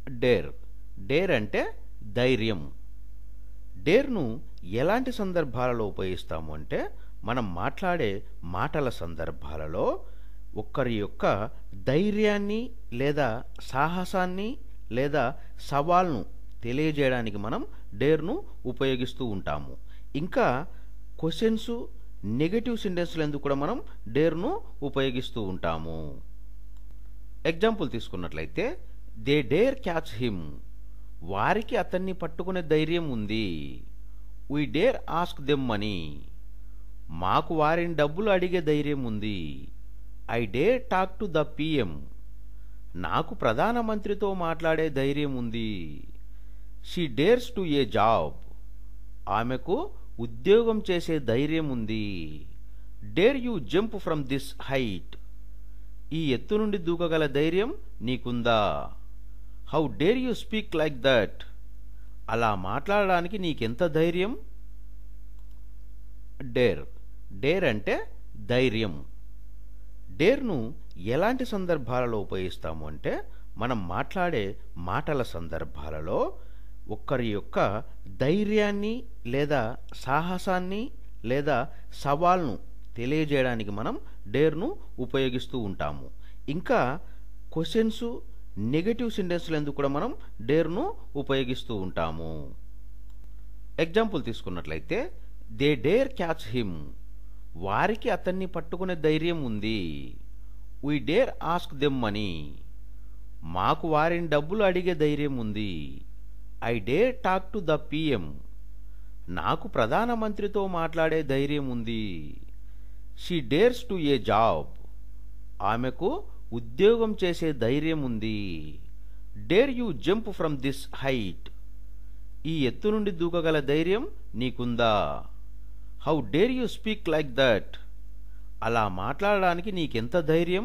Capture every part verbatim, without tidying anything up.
Dare. Dare అంటే ధైర్యం. డేర్ను ఎలాంటి సందర్భాలలో ఉపయోగిస్తాము అంటే మనం మాట్లాడే మాటల సందర్భాలలో ఒక్కరి యొక్క ధైర్యాన్ని లేదా సాహసాన్ని లేదా సవాల్ను తెలియజేయడానికి మనం డేర్ను ఉపయోగిస్తూ ఉంటాము. ఇంకా క్వశ్చన్స్ నెగటివ్ సెంటెన్స్లు ఎందుకు కూడా మనం డేర్ను ఉపయోగిస్తూ ఉంటాము. ఎగ్జాంపుల్ తీసుకున్నట్లయితే దే డేర్ క్యాచ్ హిమ్. వారికి అతన్ని పట్టుకునే ధైర్యం ఉంది. We dare ask them money. మాకు వారిని డబ్బులు అడిగే ధైర్యం ఉంది. I dare talk to the PM. నాకు ప్రధానమంత్రితో మాట్లాడే ధైర్యం ఉంది. She dares to a job. ఆమెకు ఉద్యోగం చేసే ధైర్యం ఉంది. Dare you jump from this height. ఈ ఎత్తు నుండి దూకగల ధైర్యం నీకుందా. How dare you speak like that. అలా మాట్లాడడానికి నీకెంత ధైర్యం. డేర్. డేర్ అంటే ధైర్యం. డేర్ను ఎలాంటి సందర్భాలలో ఉపయోగిస్తాము అంటే మనం మాట్లాడే మాటల సందర్భాలలో ఒక్కరి యొక్క ధైర్యాన్ని లేదా సాహసాన్ని లేదా సవాల్ను తెలియజేయడానికి మనం డేర్ను ఉపయోగిస్తూ ఉంటాము. ఇంకా క్వశ్చన్స్ నెగటివ్ సెంటెన్స్లు ఎందుకు కూడా మనం డేర్ను ఉపయోగిస్తూ ఉంటాము. ఎగ్జాంపుల్ తీసుకున్నట్లయితే దే డేర్ క్యాచ్ హిమ్. వారికి అతన్ని పట్టుకునే ధైర్యం ఉంది. We dare ask them money. మాకు వారిని డబ్బులు అడిగే ధైర్యం ఉంది. I dare talk to the PM. నాకు ప్రధానమంత్రితో మాట్లాడే ధైర్యం ఉంది. She dares to a job. ఆమెకు ఉద్యోగం చేసే ధైర్యం ఉంది. Dare you jump from this height. ఈ ఎత్తు నుండి దూకగల ధైర్యం నీకుందా. How dare you speak like that. అలా మాట్లాడడానికి నీకెంత ధైర్యం.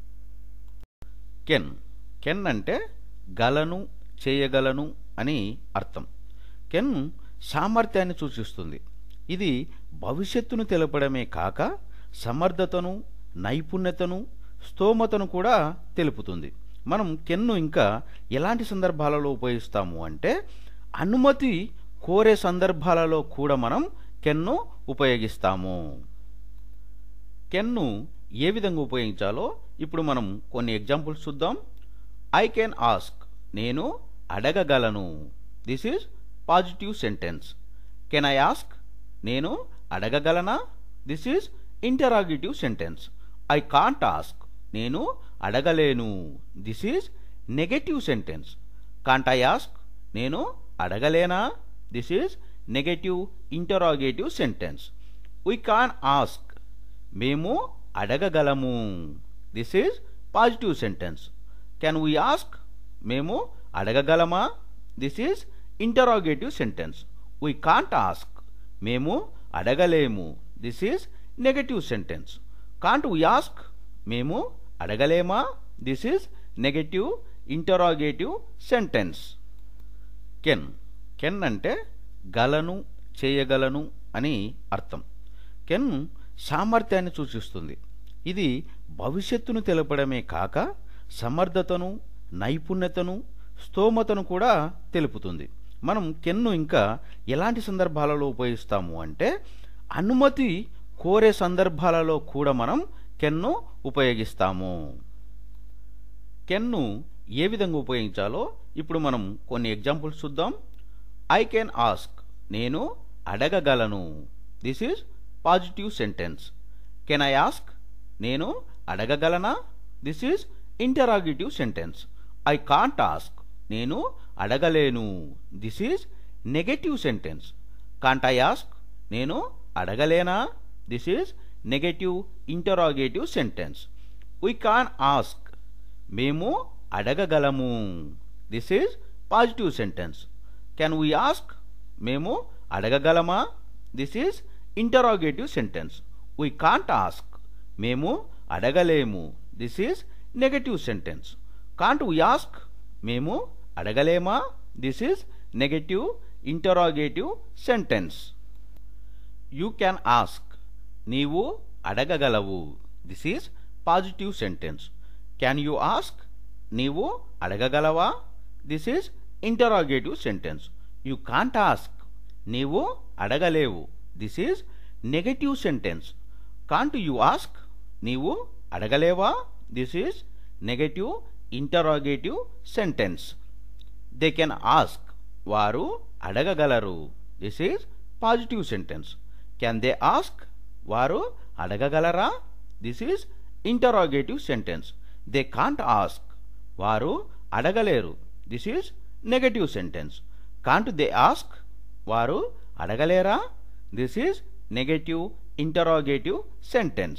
కెన్. కెన్ అంటే గలను, చేయగలను అని అర్థం. కెన్ సామర్థ్యాన్ని సూచిస్తుంది. ఇది భవిష్యత్తును తెలపడమే కాక సమర్థతను, నైపుణ్యతను, స్తోమతను కూడా తెలుపుతుంది. మనం కెన్ను ఇంకా ఎలాంటి సందర్భాలలో ఉపయోగిస్తాము అంటే అనుమతి కోరే సందర్భాలలో కూడా మనం కెన్ను ఉపయోగిస్తాము. కెన్ను ఏ విధంగా ఉపయోగించాలో ఇప్పుడు మనం కొన్ని ఎగ్జాంపుల్స్ చూద్దాం. I can ask. నేను అడగగలను. This is positive sentence. Can I ask. నేను అడగగలనా. This is interrogative sentence. I can't ask. నేను అడగలేను. This is negative sentence. Can't I ask. నేను అడగలేనా. This is negative interrogative sentence. We can ask. మేము అడగగలము. This is positive sentence. Can we ask. మేము అడగగలమా. This is interrogative sentence. We can't ask. మేము అడగలేము. This is negative sentence. Can't we ask. మేము అడగలేమా. This is negative interrogative sentence. Can. Can అంటే గలను, చేయగలను అని అర్థం. కెన్ సామర్థ్యాన్ని సూచిస్తుంది. ఇది భవిష్యత్తును తెలపడమే కాక సమర్థతను, నైపుణ్యతను, స్తోమతను కూడా తెలుపుతుంది. మనం కెన్ను ఇంకా ఎలాంటి సందర్భాలలో ఉపయోగిస్తాము అంటే అనుమతి కోరే సందర్భాలలో కూడా మనం కెన్ను ఉపయోగిస్తాము. కెన్ను ఏ విధంగా ఉపయోగించాలో ఇప్పుడు మనం కొన్ని ఎగ్జాంపుల్స్ చూద్దాం. I can ask. నేను అడగగలను. This is positive sentence. Can I ask. నేను అడగగలనా. This is interrogative sentence. I can't ask. నేను అడగలేను. This is negative sentence. Can't I ask. నేను అడగలేనా. This is negative interrogative sentence. We can ask. మేము అడగగలము. This is positive sentence. Can we ask. మేము అడగగలమా. This is interrogative sentence. We can't ask. మేము అడగలేము. This is negative sentence. Can't we ask. మేము అడగలేమా. This is negative interrogative sentence. You can ask. నీవు అడగగలవు. This is positive sentence. Can you ask. నీవు అడగగలవా. This is interrogative sentence. You can't ask, నీవు అడగలేవు, this is negative sentence. Can't you ask, నీవు అడగలేవా, this is negative interrogative sentence. They can ask, వారు అడగగలరు, this is positive sentence. Can they ask, వారు అడగగలరా, this is interrogative sentence. They can't ask, వారు అడగలేరు, this is negative sentence. Can't they ask, వారు అడగలేరా, this is negative interrogative sentence.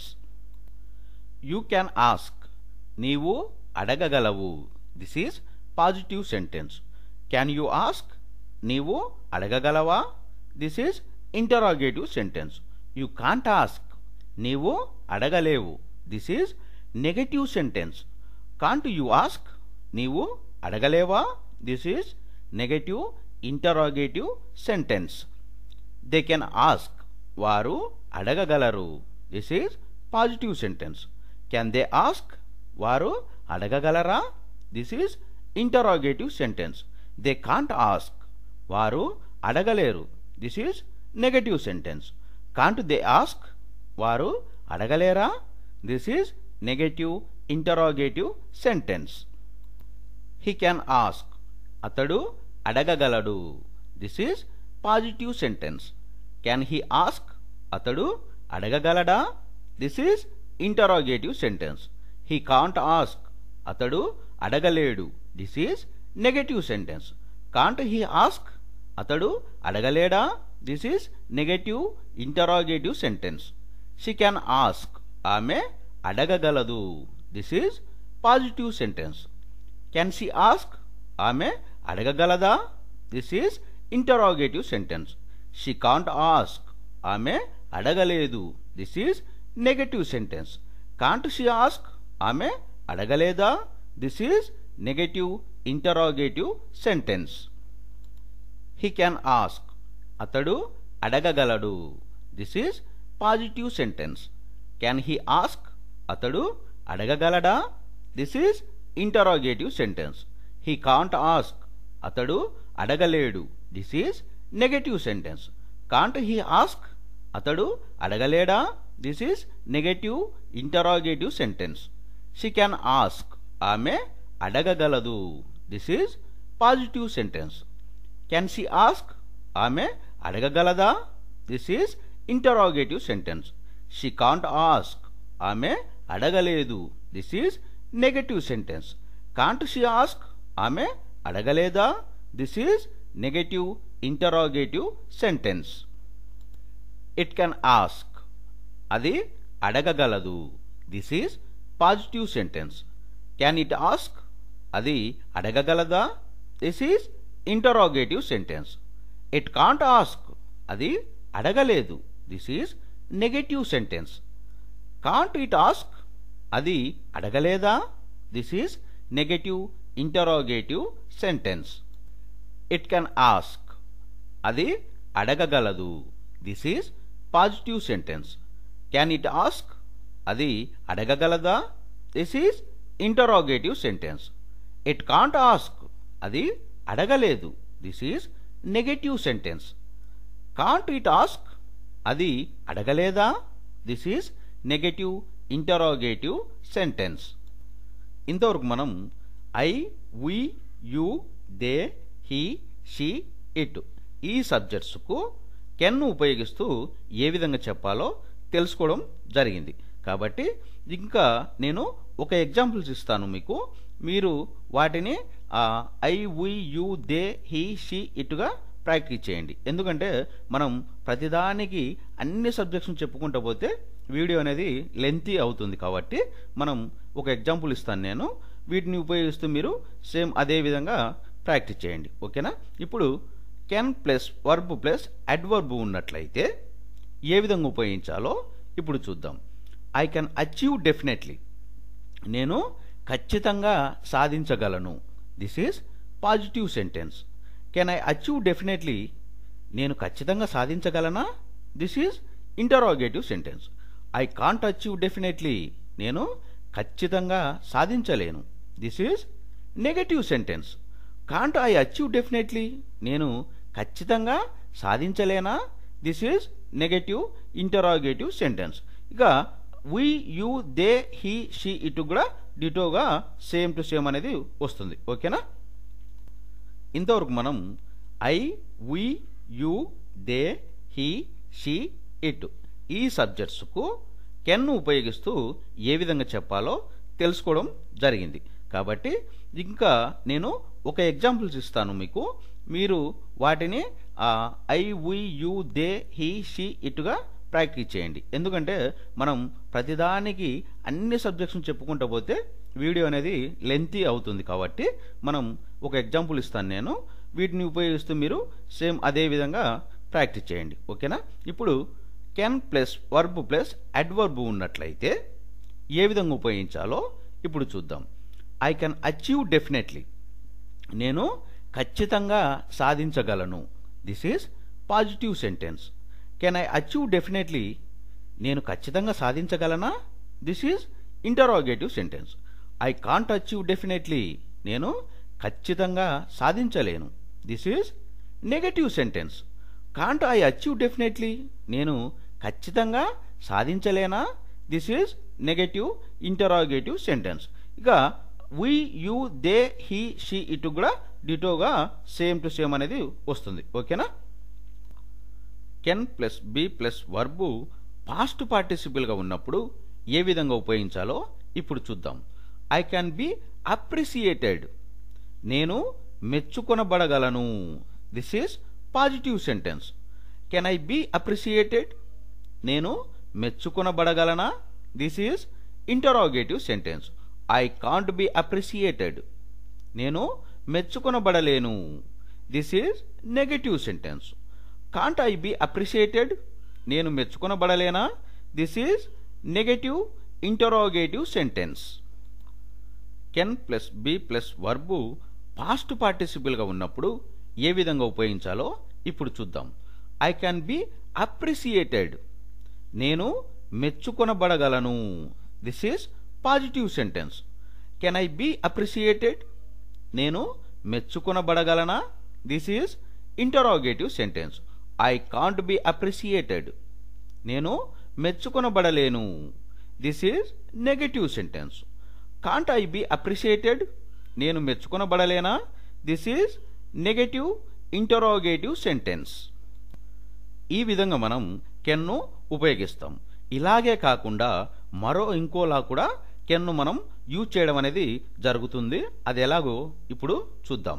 You can ask, నీవు అడగగలవు, this is positive sentence. Can you ask, నీవు అడగగలవా, this is interrogative sentence. You can't ask, నీవు అడగలేవు, this is negative sentence. Can't you ask, నీవు అడగలేవా, this is negative interrogative sentence. They can ask, వారు అడగగలరు, this is positive sentence. Can they ask, వారు అడగగలరా, this is interrogative sentence. They can't ask, వారు అడగలేరు, this is negative sentence. Can't they ask, వారు అడగలేరా, this is negative interrogative sentence. He can ask, అతడు అడగగలడు, this is positive sentence. Can he ask, అతడు అడగగలడా, this is interrogative sentence. He can't ask, అతడు అడగలేడు, this is negative sentence. Can't he ask, అతడు అడగలేడా, this is negative interrogative sentence. She can ask, ఆమె అడగగలదు, this is positive sentence. Can she ask, ఆమె అడగగలదా, this is interrogative sentence. She can't ask, ఆమె అడగలేదు, this is negative sentence. Can't she ask, ఆమె అడగలేదా, this is negative interrogative sentence. He can ask, అతడు అడగగలడు, this is positive sentence. Can he ask, అతడు అడగగలడా, this is interrogative sentence. He can't ask, అతడు అడగలేడు, this is negative sentence. Can't he ask, అతడు అడగలేడా, this is negative interrogative sentence. She can ask, ఆమె అడగగలదు, this is positive sentence. Can she ask, ఆమె అడగగలదా, this is interrogative sentence. She can't ask, ఆమె అడగలేదు, this is negative sentence. Can't she ask, ఆమె అడగలేదా, this is negative interrogative sentence. It can ask, అది అడగగలదు, this is positive sentence. Can it ask, అది అడగగలదా, this is interrogative sentence. It can't ask, అది అడగలేదు, this is negative sentence. Can't it ask, అది అడగలేదా, this is negative interrogative sentence. It can ask, అది అడగగలదు, this is positive sentence. Can it ask, అది అడగగలదా, this is interrogative sentence. It can't ask, అది అడగలేదు, this is negative sentence. Can't it ask, అది అడగలేదా, this is negative interrogative sentence. ఇంతవరకు మనం I, we, you, they, he, she, it ఈ సబ్జెక్ట్స్కు కెన్ను ఉపయోగిస్తూ ఏ విధంగా చెప్పాలో తెలుసుకోవడం జరిగింది. కాబట్టి ఇంకా నేను ఒక ఎగ్జాంపుల్స్ ఇస్తాను మీకు, మీరు వాటిని I, we, you, they, he, she, ఇటుగా ప్రాక్టీస్ చేయండి. ఎందుకంటే మనం ప్రతిదానికి అన్ని సబ్జెక్ట్స్ని చెప్పుకుంటూ పోతే వీడియో అనేది లెంతీ అవుతుంది. కాబట్టి మనం ఒక ఎగ్జాంపుల్ ఇస్తాను నేను, వీటిని ఉపయోగిస్తూ మీరు సేమ్ అదే విధంగా ప్రాక్టీస్ చేయండి. ఓకేనా? ఇప్పుడు can plus verb plus adverb ఉన్నట్లయితే ఏ విధంగా ఉపయోగించాలో ఇప్పుడు చూద్దాం. ఐ కెన్ అచీవ్ డెఫినెట్లీ, నేను ఖచ్చితంగా సాధించగలను, this is positive sentence. Can I achieve definitely, నేను ఖచ్చితంగా సాధించగలనా, this is interrogative sentence. I can't achieve definitely, నేను ఖచ్చితంగా సాధించలేను, this is negative sentence. Can't I achieve definitely, నేను ఖచ్చితంగా సాధించలేనా? This is negative interrogative sentence. ఇక we, you, they, he, she, it కూడా డిటోగా సేమ్ టు సేమ్ అనేది వస్తుంది. ఓకేనా? ఇంతవరకు మనం I, we, you, they, he, she, it ఈ సబ్జెక్ట్స్కు కెన్ను ఉపయోగిస్తూ ఏ విధంగా చెప్పాలో తెలుసుకోవడం జరిగింది. కాబట్టి ఇంకా నేను ఒక ఎగ్జాంపుల్స్ ఇస్తాను మీకు. మీరు వాటిని I, we, you, they, he, she, ఇటుగా ప్రాక్టీస్ చేయండి. ఎందుకంటే మనం ప్రతిదానికి అన్ని సబ్జెక్ట్స్ని చెప్పుకుంటూ పోతే వీడియో అనేది లెంతీ అవుతుంది. కాబట్టి మనం ఒక ఎగ్జాంపుల్ ఇస్తాను నేను, వీటిని ఉపయోగిస్తూ మీరు సేమ్ అదే విధంగా ప్రాక్టీస్ చేయండి. ఓకేనా? ఇప్పుడు can plus verb plus adverb ఉన్నట్లయితే ఏ విధంగా ఉపయోగించాలో ఇప్పుడు చూద్దాం. ఐ కెన్ అచీవ్ డెఫినెట్లీ, నేను ఖచ్చితంగా సాధించగలను. This is positive sentence. Can I achieve definitely, నేను ఖచ్చితంగా సాధించగలనా? This is interrogative sentence. I can't achieve definitely, నేను ఖచ్చితంగా సాధించలేను. This is negative sentence. Can't I achieve definitely, నేను ఖచ్చితంగా సాధించలేనా? This is negative interrogative sentence. ఇక we, you, they, he, she, it కూడా డిటోగా సేమ్ టు సేమ్ అనేది వస్తుంది. ఓకేనా? Can plus be plus verb past పార్టిసిపుల్గా ఉన్నప్పుడు ఏ విధంగా ఉపయోగించాలో ఇప్పుడు చూద్దాం. ఐ క్యాన్ బి అప్రిసియేటెడ్, నేను మెచ్చుకొనబడగలను. This is positive sentence. Can I be appreciated, నేను మెచ్చుకొనబడగలనా? This is interrogative sentence. I can't be appreciated, నేను మెచ్చుకొనబడలేను. This is negative sentence. Can't I be appreciated, నేను మెచ్చుకొనబడలేనా? This is negative interrogative sentence. Can plus be plus verb past పార్టిసిపుల్గా ఉన్నప్పుడు ఏ విధంగా ఉపయోగించాలో ఇప్పుడు చూద్దాం. ఐ క్యాన్ బి అప్రిసియేటెడ్, నేను మెచ్చుకొనబడగలను. This is positive sentence. Can I be appreciated, నేను మెచ్చుకొనబడగలనా? This is interrogative sentence. I can't be appreciated, నేను మెచ్చుకొనబడలేను. This is negative sentence. Can't I be appreciated, నేను మెచ్చుకొనబడలేనా? This is negative interrogative sentence. ఈ విధంగా మనం కెన్ను ఉపయోగిస్తాం. ఇలాగే కాకుండా మరో ఇంకోలా కూడా కెన్ను మనం యూజ్ చేయడం అనేది జరుగుతుంది. అది ఎలాగో ఇప్పుడు చూద్దాం.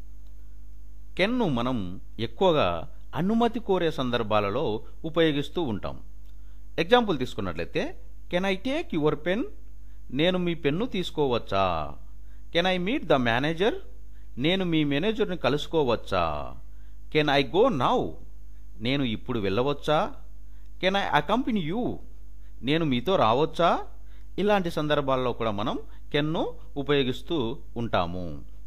కెన్ను మనం ఎక్కువగా అనుమతి కోరే సందర్భాలలో ఉపయోగిస్తూ ఉంటాం. ఎగ్జాంపుల్ తీసుకున్నట్లయితే can I take your pen, నేను మీ పెన్ను తీసుకోవచ్చా? Can I meet the manager, నేను మీ మేనేజర్ని కలుసుకోవచ్చా? కెన్ ఐ గో నౌ, నేను ఇప్పుడు వెళ్ళవచ్చా? కెన్ ఐ అకంపెనీ యూ, నేను మీతో రావచ్చా? ఇలాంటి సందర్భాల్లో కూడా మనం కెన్ను ఉపయోగిస్తూ ఉంటాము.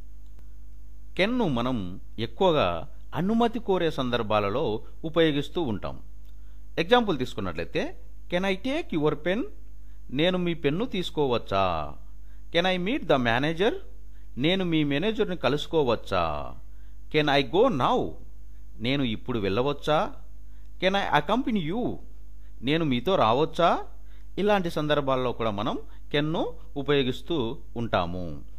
కెన్ను మనం ఎక్కువగా అనుమతి కోరే సందర్భాలలో ఉపయోగిస్తూ ఉంటాం. ఎగ్జాంపుల్ తీసుకున్నట్లయితే can I take your pen, నేను మీ పెన్ను తీసుకోవచ్చా? Can I meet the manager, నేను మీ మేనేజర్ని కలుసుకోవచ్చా? కెన్ ఐ గో నౌ, నేను ఇప్పుడు వెళ్ళవచ్చా? కెన్ ఐ అకంపెనీ యూ, నేను మీతో రావచ్చా? ఇలాంటి సందర్భాల్లో కూడా మనం కెన్ను ఉపయోగిస్తూ ఉంటాము.